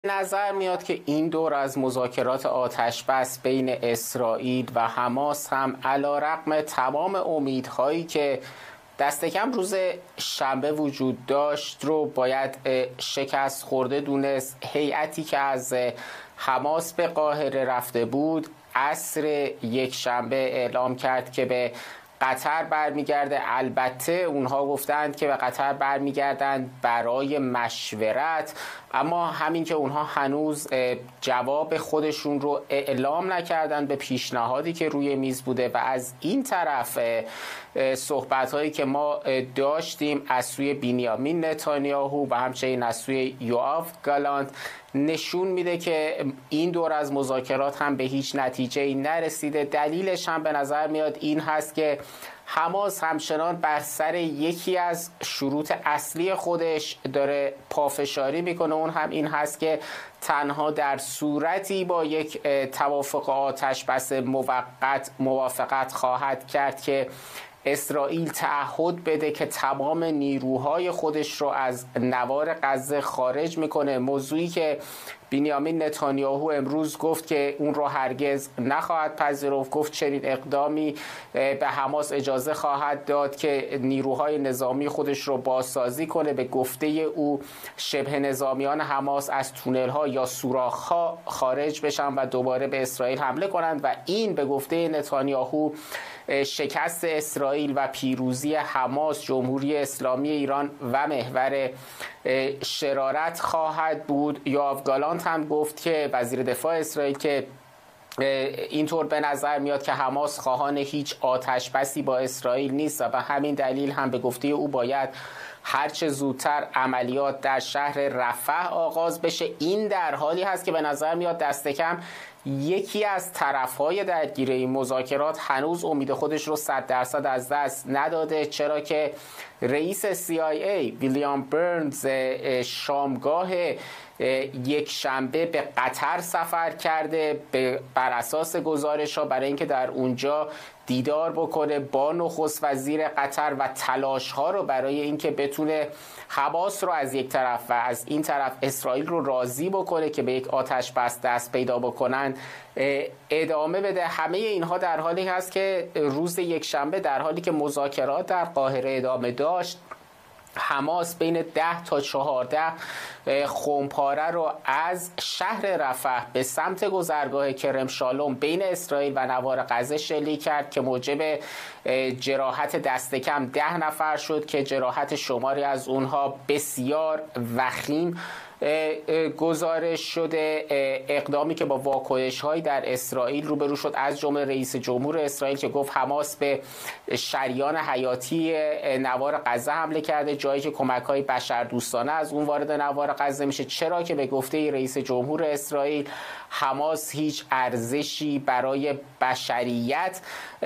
نظر میاد که این دور از مذاکرات آتش‌بس بین اسرائیل و حماس هم علیرغم تمام امیدهایی که دست کم روز شنبه وجود داشت رو باید شکست خورده دونست. هیئتی که از حماس به قاهره رفته بود عصر یک شنبه اعلام کرد که به قطر برمیگرده. البته اونها گفتند که به قطر برمیگردند برای مشورت، اما همین که اونها هنوز جواب خودشون رو اعلام نکردن به پیشنهادی که روی میز بوده و از این طرف صحبت هایی که ما داشتیم از سوی بنیامین نتانیاهو و همچنین از سوی یوآف گالانت نشون میده که این دور از مذاکرات هم به هیچ نتیجه‌ای نرسیده. دلیلش هم به نظر میاد این هست که حماس همچنان بر سر یکی از شروط اصلی خودش داره پافشاری میکنه، اون هم این هست که تنها در صورتی با یک توافق آتش بس موقت موافقت خواهد کرد که اسرائیل تعهد بده که تمام نیروهای خودش رو از نوار غزه خارج میکنه، موضوعی که بنیامین نتانیاهو امروز گفت که اون رو هرگز نخواهد پذیرفت. گفت چنین اقدامی به حماس اجازه خواهد داد که نیروهای نظامی خودش رو بازسازی کنه. به گفته او شبه نظامیان حماس از تونل‌ها یا سوراخ‌ها خارج بشن و دوباره به اسرائیل حمله کنند و این به گفته نتانیاهو شکست اسرائیل و پیروزی حماس، جمهوری اسلامی ایران و محور شرارت خواهد بود. یوآف گالانت هم گفت که وزیر دفاع اسرائیل که اینطور به نظر میاد که حماس خواهان هیچ آتش بسی با اسرائیل نیست و به همین دلیل هم به گفته او باید هرچه زودتر عملیات در شهر رفح آغاز بشه. این در حالی هست که به نظر میاد دست کم یکی از طرفهای درگیر این مذاکرات هنوز امید خودش رو 100% از دست نداده، چرا که رئیس CIA ویلیام برنز شامگاه یک شنبه به قطر سفر کرده بر اساس گزارش ها برای اینکه در اونجا دیدار بکنه با نخست وزیر قطر و تلاش ها رو برای اینکه بتونه حماس رو از یک طرف و از این طرف اسرائیل رو راضی بکنه که به یک آتش بس دست پیدا بکنن ادامه بده. همه اینها در حالی هست که روز یک شنبه در حالی که مذاکرات در قاهره ادامه داشت، حماس بین 10 تا 14 خمپاره رو از شهر رفح به سمت گذرگاه کرم شالوم بین اسرائیل و نوار غزه شلیک کرد که موجب جراحت دست کم 10 نفر شد که جراحت شماری از اونها بسیار وخیم گزارش شده. اقدامی که با واکنش‌هایی در اسرائیل روبرو شد، از جمله رئیس جمهور اسرائیل که گفت حماس به شریان حیاتی نوار غزه حمله کرده، جایی که کمک‌های بشردوستانه از اون وارد نوار غزه میشه، چرا که به گفته رئیس جمهور اسرائیل حماس هیچ ارزشی برای بشریت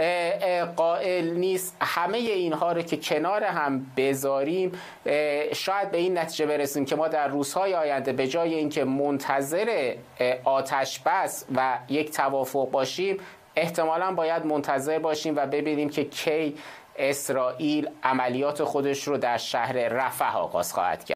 قائل نیست. همه اینها رو که کنار هم بذاریم شاید به این نتیجه برسیم که ما در روزهای آینده به جای اینکه منتظر آتش بس و یک توافق باشیم، احتمالاً باید منتظر باشیم و ببینیم که کی اسرائیل عملیات خودش رو در شهر رفح آغاز خواهد کرد.